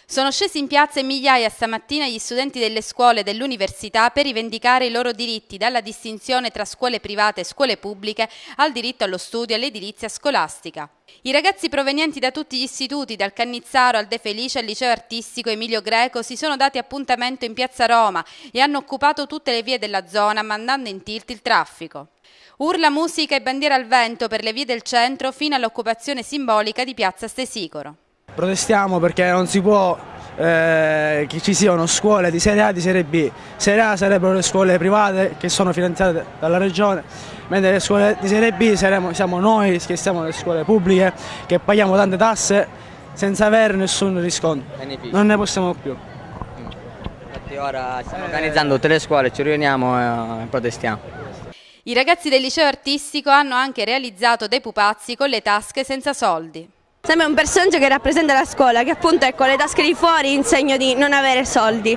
Sono scesi in piazza in migliaia stamattina gli studenti delle scuole e dell'università per rivendicare i loro diritti, dalla distinzione tra scuole private e scuole pubbliche al diritto allo studio e all'edilizia scolastica. I ragazzi provenienti da tutti gli istituti, dal Cannizzaro al De Felice al liceo artistico Emilio Greco, si sono dati appuntamento in piazza Roma e hanno occupato tutte le vie della zona, mandando in tilt il traffico. Urla, musica e bandiera al vento per le vie del centro fino all'occupazione simbolica di piazza Stesicoro. Protestiamo perché non si può che ci siano scuole di serie A e di serie B. Serie A sarebbero le scuole private che sono finanziate dalla regione, mentre le scuole di serie B siamo noi che siamo le scuole pubbliche, che paghiamo tante tasse senza avere nessun riscontro. Non ne possiamo più. Infatti ora stiamo organizzando tutte le scuole, ci riuniamo e protestiamo. I ragazzi del liceo artistico hanno anche realizzato dei pupazzi con le tasche senza soldi. Sembra un personaggio che rappresenta la scuola, che appunto è con le tasche di fuori in segno di non avere soldi.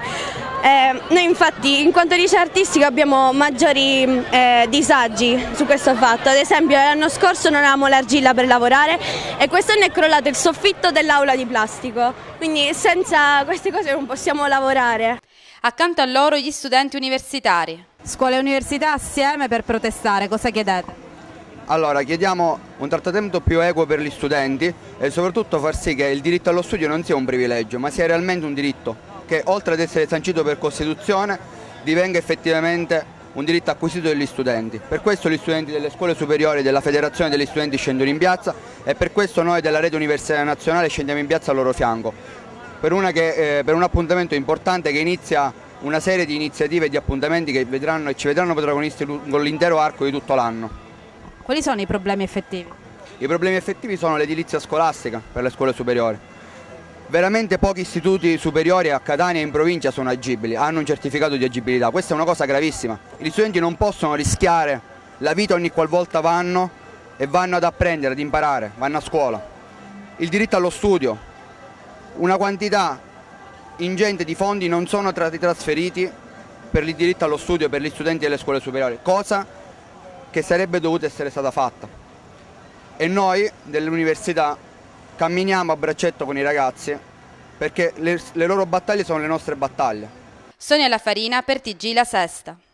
Noi infatti in quanto liceo artistico abbiamo maggiori disagi su questo fatto. Ad esempio l'anno scorso non avevamo l'argilla per lavorare e quest'anno è crollato il soffitto dell'aula di plastico, quindi senza queste cose non possiamo lavorare. Accanto a loro gli studenti universitari. Scuola e università assieme per protestare, cosa chiedete? Allora, chiediamo un trattamento più equo per gli studenti e soprattutto far sì che il diritto allo studio non sia un privilegio, ma sia realmente un diritto, che oltre ad essere sancito per Costituzione divenga effettivamente un diritto acquisito dagli studenti. Per questo gli studenti delle scuole superiori della Federazione degli Studenti scendono in piazza e per questo noi della Rete Universitaria Nazionale scendiamo in piazza al loro fianco, per un appuntamento importante che inizia una serie di iniziative e di appuntamenti che ci vedranno protagonisti lungo l'intero arco di tutto l'anno. Quali sono i problemi effettivi? I problemi effettivi sono l'edilizia scolastica per le scuole superiori. Veramente pochi istituti superiori a Catania e in provincia sono agibili, hanno un certificato di agibilità. Questa è una cosa gravissima. Gli studenti non possono rischiare la vita ogni qualvolta vanno ad apprendere, ad imparare, vanno a scuola. Il diritto allo studio, una quantità ingente di fondi non sono stati trasferiti per il diritto allo studio per gli studenti delle scuole superiori, cosa che sarebbe dovuta essere stata fatta. E noi dell'università camminiamo a braccetto con i ragazzi perché le loro battaglie sono le nostre battaglie. Sonia La Farina per TG La Sesta.